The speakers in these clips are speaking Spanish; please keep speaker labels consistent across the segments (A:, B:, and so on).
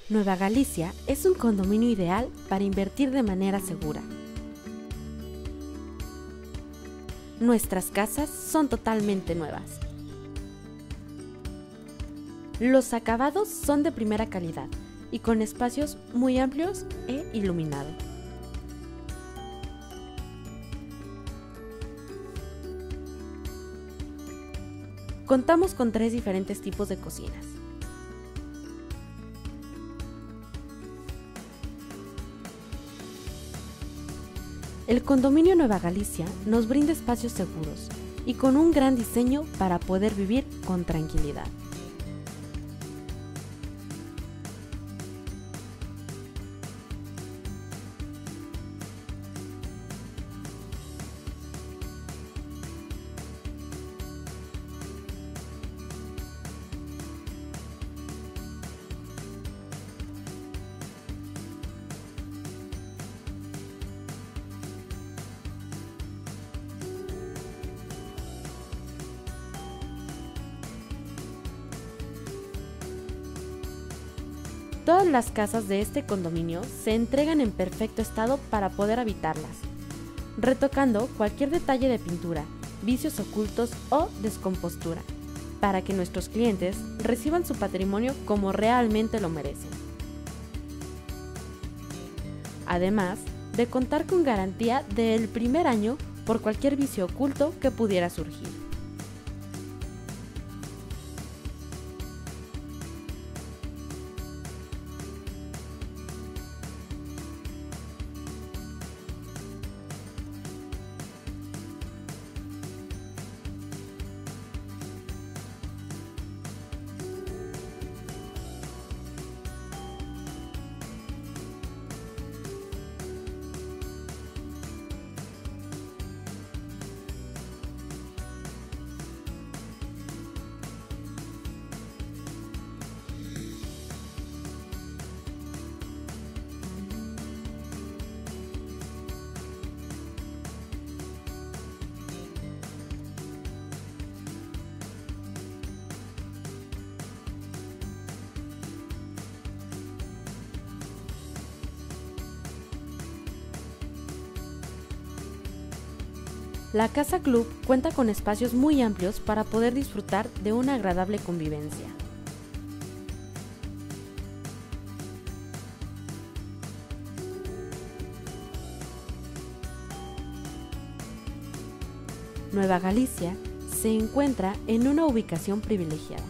A: Nueva Galicia es un condominio ideal para invertir de manera segura. Nuestras casas son totalmente nuevas. Los acabados son de primera calidad y con espacios muy amplios e iluminados. Contamos con 3 diferentes tipos de cocinas. El condominio Nueva Galicia nos brinda espacios seguros y con un gran diseño para poder vivir con tranquilidad. Todas las casas de este condominio se entregan en perfecto estado para poder habitarlas, retocando cualquier detalle de pintura, vicios ocultos o descompostura, para que nuestros clientes reciban su patrimonio como realmente lo merecen. Además de contar con garantía del primer año por cualquier vicio oculto que pudiera surgir. La Casa Club cuenta con espacios muy amplios para poder disfrutar de una agradable convivencia. Nueva Galicia se encuentra en una ubicación privilegiada.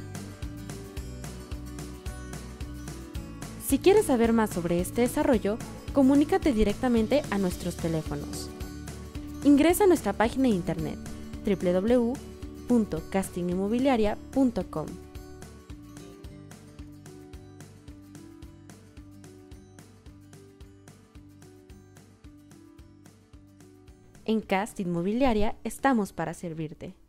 A: Si quieres saber más sobre este desarrollo, comunícate directamente a nuestros teléfonos. Ingresa a nuestra página de internet www.castinginmobiliaria.com. En Cast Inmobiliaria estamos para servirte.